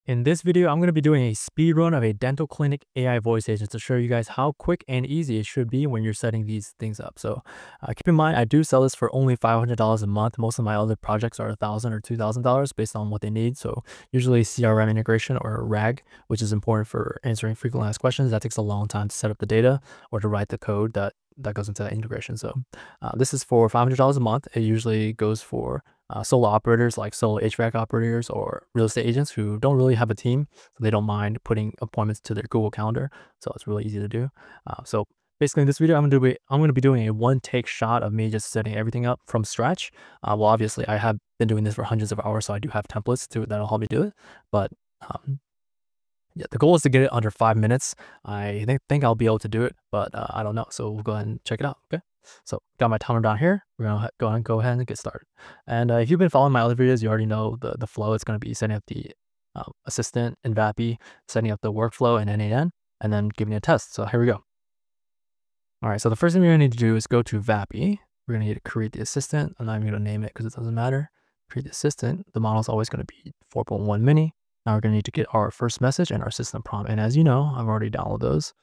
In this video, I'm going to be doing a speed run of a dental clinic AI voice agent to show you guys how quick and easy it should be when you're setting these things up. So keep in mind, I do sell this for only $500 a month. Most of my other projects are $1,000 or $2,000 based on what they need. So usually CRM integration or RAG, which is important for answering frequently asked questions. That takes a long time to set up the data or to write the code that goes into that integration. So this is for $500 a month. It usually goes for solo operators like solo HVAC operators or real estate agents who don't really have a team, so they don't mind putting appointments to their Google Calendar. So it's really easy to do. So basically in this video, I'm going to be doing a one-take shot of me just setting everything up from scratch. Well, obviously I have been doing this for hundreds of hours, so I do have templates that'll help me do it. But yeah, the goal is to get it under 5 minutes. I think I'll be able to do it, but I don't know. So we'll go ahead and check it out. Okay. So got my timer down here. We're gonna go ahead and get started. And if you've been following my other videos, you already know the flow. It's gonna be setting up the assistant in VAPI, setting up the workflow in N8N, and then giving it a test. So here we go. All right. So the first thing we're gonna need to do is go to VAPI. We're gonna need to create the assistant. I'm not even gonna name it because it doesn't matter. Create the assistant. The model is always gonna be 4.1 mini. Now we're gonna need to get our first message and our system prompt. And as you know, I've already downloaded those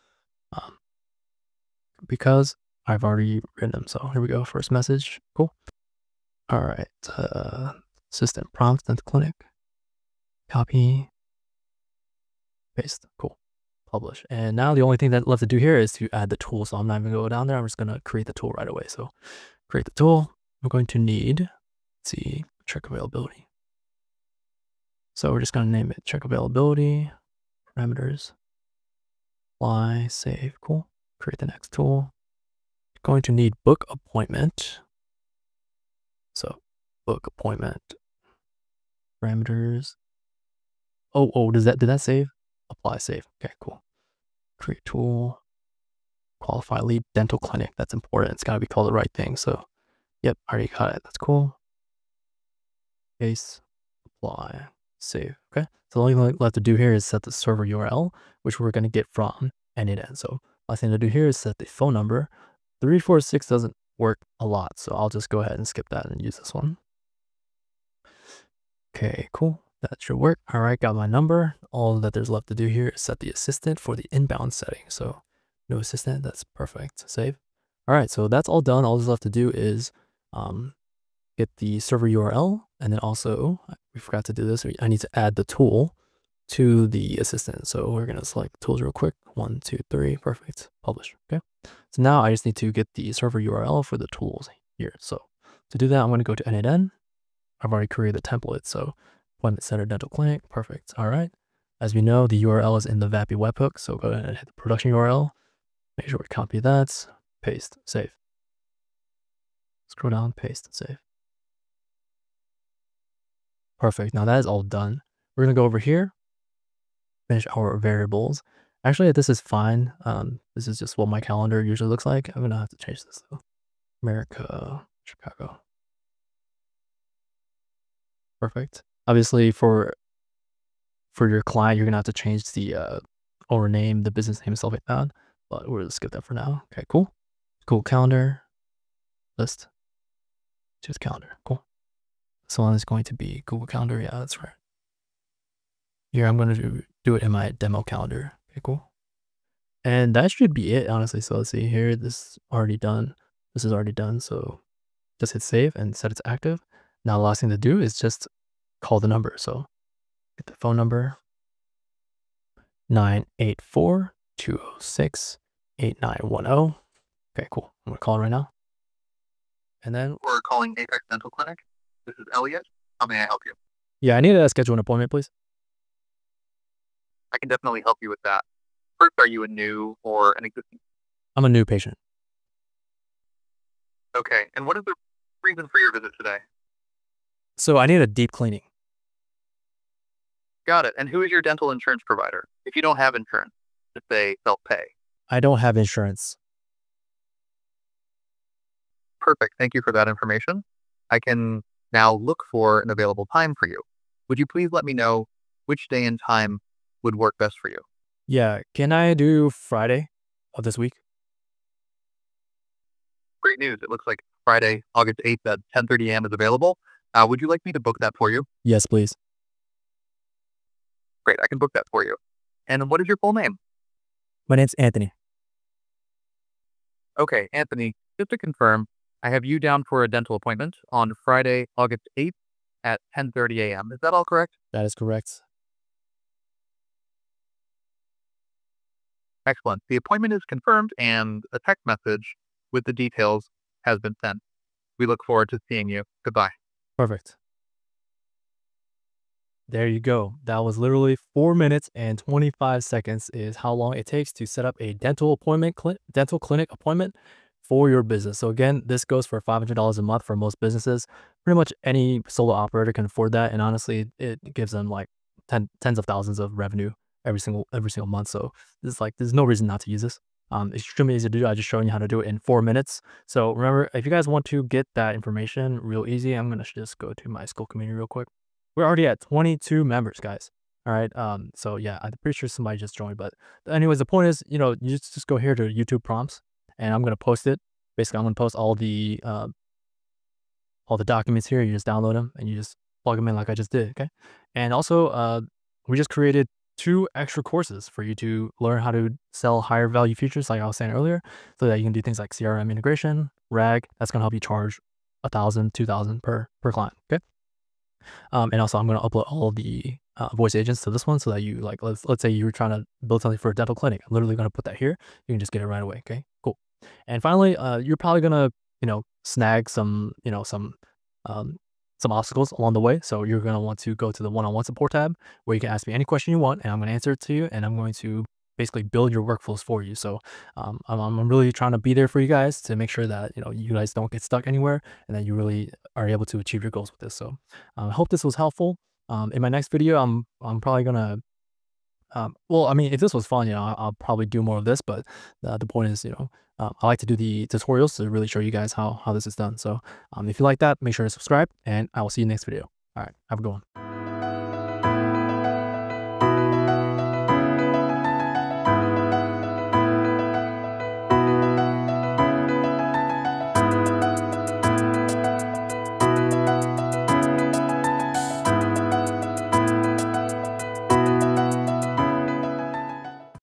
because I've already written them. So here we go. First message. Cool. All right. Assistant prompt dental clinic. Copy. Paste. Cool. Publish. And now the only thing that's left to do here is to add the tool. So I'm not even going to go down there. I'm just going to create the tool right away. So create the tool. We're going to need, let's see, check availability. So we're just going to name it check availability, parameters, apply, save. Cool. Create the next tool. Going to need book appointment. So book appointment parameters. Oh, did that save? Apply, save. Okay, cool. Create tool, qualify lead dental clinic. That's important. It's got to be called the right thing. So yep, I already got it. That's cool. Paste, apply, save. Okay. So the only thing left to do here is set the server URL, which we're going to get from N8N. So last thing to do here is set the phone number. 346 doesn't work a lot, so I'll just go ahead and skip that and use this one. Okay, cool. That should work. All right, got my number. All that there's left to do here is set the assistant for the inbound setting. So no assistant, that's perfect. Save. All right, so that's all done. All that's left to do is get the server URL, and then also, we forgot to do this, I need to add the tool to the assistant. So we're gonna select tools real quick. 1, 2, 3, perfect. Publish. Okay. So now I just need to get the server URL for the tools here. So to do that, I'm going to go to N8N. I've already created the template. So appointment center dental clinic. Perfect. All right. As we know, the URL is in the VAPI webhook. So go ahead and hit the production URL. Make sure we copy that. Paste. Save. Scroll down. Paste. And save. Perfect. Now that is all done. We're going to go over here. Finish our variables. Actually, this is fine. This is just what my calendar usually looks like. I'm going to have to change this though. America, Chicago. Perfect. Obviously, for your client, you're going to have to change the owner name, the business name, stuff like that. But we'll skip that for now. Okay, cool. Cool. Calendar. List. Choose calendar. Cool. This one is going to be Google Calendar. Yeah, that's right. Here, I'm going to do it in my demo calendar. Okay, cool. And that should be it, honestly. So let's see here. This is already done. This is already done. So just hit save and set it to active. Now the last thing to do is just call the number. So get the phone number 984-206-8910. Okay, cool. I'm gonna call it right now. And then we're calling Apex Dental Clinic. This is Elliot. How may I help you? Yeah, I need to schedule an appointment, please. I can definitely help you with that. First, are you a new or an existing? I'm a new patient. Okay, and what is the reason for your visit today? So I need a deep cleaning. Got it. And who is your dental insurance provider? If you don't have insurance, just say self-pay. I don't have insurance. Perfect. Thank you for that information. I can now look for an available time for you. Would you please let me know which day and time would work best for you? Yeah, can I do Friday of this week? Great news. It looks like Friday, August 8th at 10:30 a.m. is available. Would you like me to book that for you? Yes, please. Great, I can book that for you. And what is your full name? My name's Anthony. Okay, Anthony, just to confirm, I have you down for a dental appointment on Friday, August 8th at 10:30 a.m. Is that all correct? That is correct. Excellent. The appointment is confirmed and a text message with the details has been sent. We look forward to seeing you. Goodbye. Perfect. There you go. That was literally 4 minutes and 25 seconds is how long it takes to set up a dental clinic appointment for your business. So again, this goes for $500 a month for most businesses. Pretty much any solo operator can afford that. And honestly, it gives them like tens of thousands of revenue every single month. So there's no reason not to use this. It's extremely easy to do. I just showing you how to do it in 4 minutes. So remember, if you guys want to get that information real easy, I'm going to just go to my Skool community real quick. We're already at 22 members, guys. All right. So yeah, I'm pretty sure somebody just joined, but anyways, the point is, you just go here to YouTube prompts and I'm going to post it. Basically, I'm going to post all the documents here. You just download them and you just plug them in like I just did. Okay. And also, we just created 2 extra courses for you to learn how to sell higher value features, like I was saying earlier, so that you can do things like CRM integration, RAG. That's going to help you charge $1,000, $2,000 per client. Okay. And also I'm going to upload all of the voice agents to this one so that you let's say you were trying to build something for a dental clinic. I'm literally going to put that here. You can just get it right away. Okay, cool. And finally, you're probably going to, snag some obstacles along the way. So you're going to want to go to the one-on-one support tab where you can ask me any question you want and I'm going to answer it to you. And I'm going to basically build your workflows for you. So I'm really trying to be there for you guys to make sure that you guys don't get stuck anywhere and that you really are able to achieve your goals with this. So I hope this was helpful. In my next video, I'm probably gonna well, I mean, if this was fun, I'll probably do more of this. But the point is, I like to do the tutorials to really show you guys how this is done. So if you like that, make sure to subscribe, and I will see you next video. All right, have a good one.